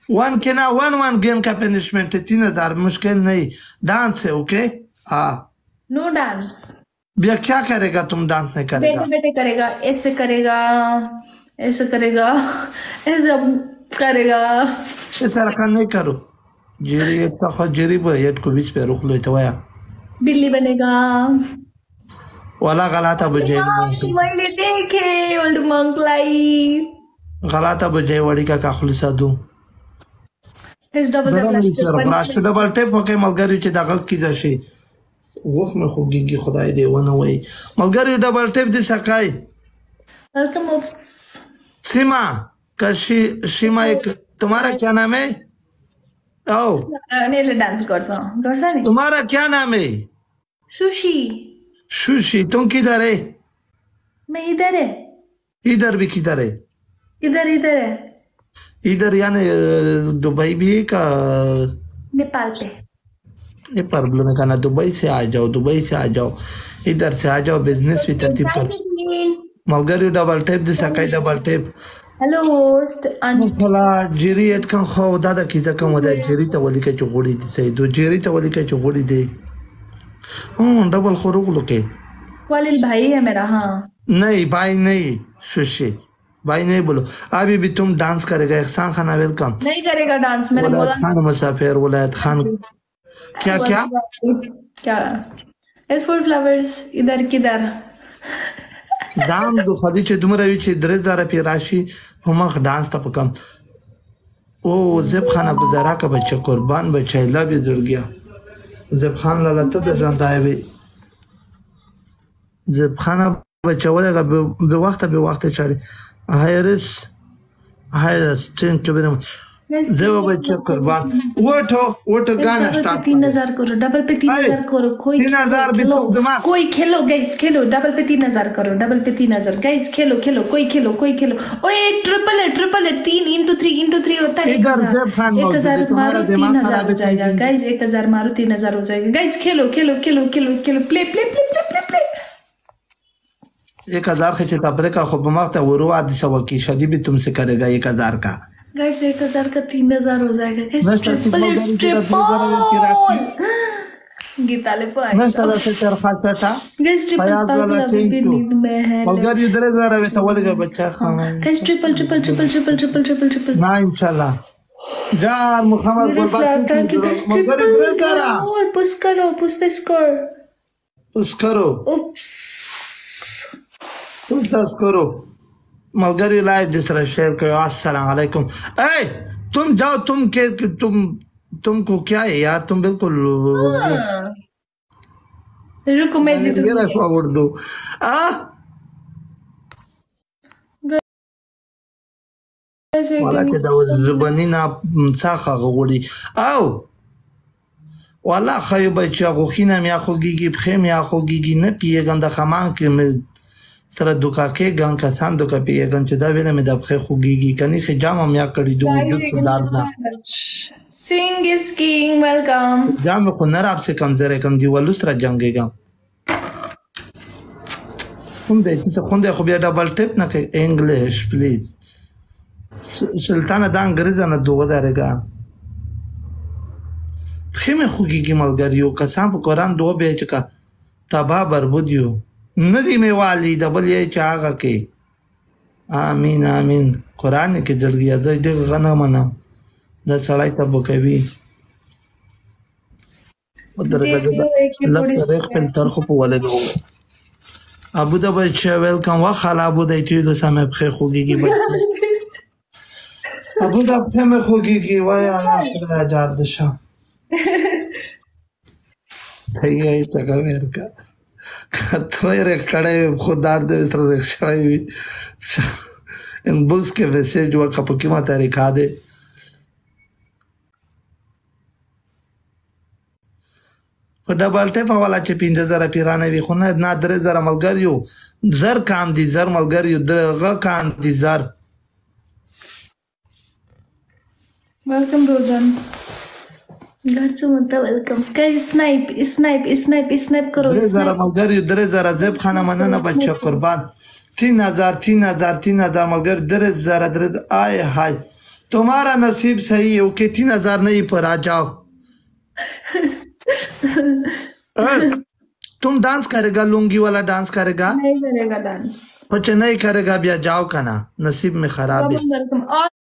वन के ना one game का पनिशमेंट है 3000 मुश्किल नहीं डांस है ओके हाँ नो डांस भैया क्या करेगा तुम डांस नहीं करेगा बेटे बेटे करेगा ऐसे करेगा ऐसे करेगा ऐसे करेगा ऐसा रखा नहीं करो जेरी एक तो जेरी बोल को 20 पे रुक लो तो वाया बिल्ली बनेगा वाला गलत अब जेरी मैले देखे ओल्ड मंकलाई गलत अब जेरी वाली का खुलसा दूं इस डबल टेप ओके मलगरी چې دغه کیده شي وخت مې خوږیږي خدای دې ونه وای ملګری ډبل ټیپ دې سکای वेलकम ओप्स सीमा कशी सीमा एक तुम्हारा क्या नाम है ओ नेले डांस गर्छ नि तुम्हारा क्या नाम है सुशी सुशी तुम किधर है मैं इधर है इधर भी किधर है इधर इधर है इधर यानी दुबई भी है का नेपाल पे ये प्रॉब्लम है ना दुबई से आ जाओ इधर से आ जाओ बिजनेस भी तरतीब कर मलगरी डबल टेप दे सकाई डबल टेप हेलो होस्ट मसला जेरी एट kan خو दादा किजा कम वदा जेरी त वली के चोगड़ी दे सही दो जेरी त वली के चोगड़ी दे डबल खरुक लोके वालिल भाई है मेरा हाँ नहीं भाई नहीं सुशी भाई नहीं बोलो अभी भी तुम डांस करेगा एहसान खाना वेलकम नहीं करेगा डांस मैंने बोला खान मुसाफिर वलायत खान क्या क्या क्या एस फॉर फ्लावर्स इधर किधर दाम दो खदी چې دومره وی چې 3000 په راشي هم डांस ته پکم او زب خانه گزارا کا بچا قربان بچا لا به جوړ گیا زب خان لاله ته د ژوندای وي زب خانه بچا ولګه به وخت چاري هایرس ټین ټو بنم زب بچا قربان وټو गाना स्टार्ट 3000 करो डबल पे 3000 करो कोई 3000 भी दिमाग कोई खेलो गाइस खेलो डबल पे 3000 करो डबल पे 3000 गाइस खेलो कोई खेलो ओए ट्रिपल है 3 into 3 होता है 1000 मारो 3000 हो जाएगा गाइस 1000 मारो 3000 हो जाएगा गाइस खेलो प्ले 1000 खींचे टपरे का खूब मगता वो रुआ दिशा की शादी भी तुमसे करेगा 1000 का गाइस 1000 का 3000 हो जाएगा गाइस ट्रिपल गीता ले पाए मैं सदा से चरखा चटा गाइस ट्रिपल नींद में है मगर इधर जरा वे तो वाले बच्चा खाना गाइस ट्रिपल ना इंशाल्लाह जार मुहम्मद गुरबात मगर इधर जरा और पुश करो उप्स पुश करो मलगरी लाइव दूसरा शेयर करो अस्सलाम वालेकुम ए तुम जाओ तुमको क्या है यार तुम बिल्कुल रुको मैं जीतू उर्दू वाला के दाव زبانی نا څاخه غوړي او والله خیو بچا غوخینه میا خوګیږي بخیم یا خوګیږي نه پیګند خمان کې سره دوکا کې ګان کسان دوکا پیګند چې دا ویله مې د بخې خوګیږي کني خې جام میا کړی دوه د سردار دا Sing is king welcome جام کو نر آپ سے کم زره کم دی ولوسرا جنگेगा خونده خو بیا ډبل ټیپ نه کې انګلیش پلیز سلطانه دا انګریزا نه دوه درګه خیمه خوګیږي ملګریو قسم په قران دوه به چکا تبا بربودیو ندی می والی دبل یې چاغه کې امين قران کې جړګیا زې د غنمنه د سړی ته بوکوي ودرګه لکه خپل ترخو په ولګو ابو دبي چې ویلکم واخاله ابو دای ته له سمه په خوګيږي ابو دبي سمه خوګيږي وای الله خدای جار دشه تیای ته ورکا کتوې رکړې خدای دې سره رښای ان بوس کې وسه جو کا په کیما طریقه ده په ډبل ټیپ والا چې 5000 پیرانه وي خو نه 3000 ملګریو زر کام دي زر ملګریو دغه کام دي زر वेलकम रोजन घरचं म्हणता वेलकम काय स्नाइप करो زر ملګریو 3000 زب خانه مننه بچا قربان 3000 ملګر 3000 آی هاي तुम्हारा नसीब सही है, ओके 3000 नहीं पर आ जाओ। तुम डांस करेगा, लुंगी वाला डांस करेगा? नहीं करेगा डांस। अच्छा नहीं करेगा, अब जाओ का ना, नसीब में खराब है।